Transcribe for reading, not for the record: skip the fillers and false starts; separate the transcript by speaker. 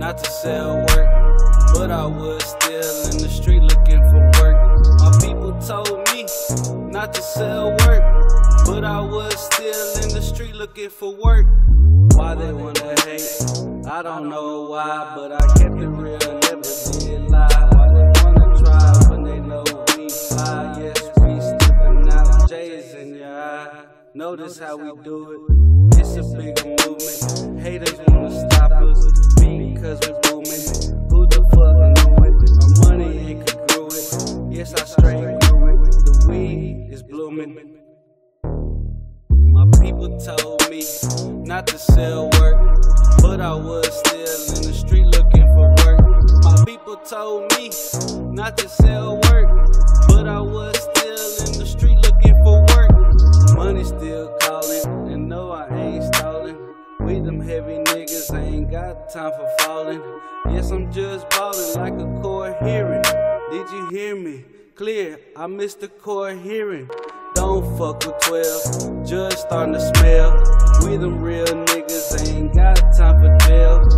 Speaker 1: not to sell work, but I was still in the street looking for work. My people told me not to sell work, but I was still in the street looking for work. Why they wanna hate? I don't know why, but I kept it real, never did lie. Why they wanna try when they know we fly? Yes, we stepping out, J's in your eye. Notice how we do it, it's a big movement. Haters wanna stop us because we booming. Who the fuck knew it? Our money ain't congruent. Yes, I straight grew it, the weed is blooming. My people told me not to sell work, but I was still in the street looking for work. My people told me not to sell work, but I was still in the street looking for work. Money still calling, and no, I ain't stalling. We them heavy niggas, I ain't got time for falling. Yes, I'm just ballin' like a court hearing. Did you hear me? Clear, I missed the court hearing. Don't fuck with 12, judge starting to smell. We them real niggas, ain't got time for jail.